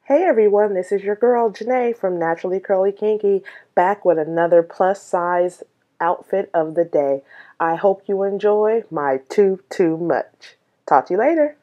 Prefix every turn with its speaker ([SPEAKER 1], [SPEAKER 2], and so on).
[SPEAKER 1] Hey everyone, this is your girl Jana'e from Naturally Curly Kinky, back with another plus size outfit of the day. I hope you enjoy my too much. Talk to you later.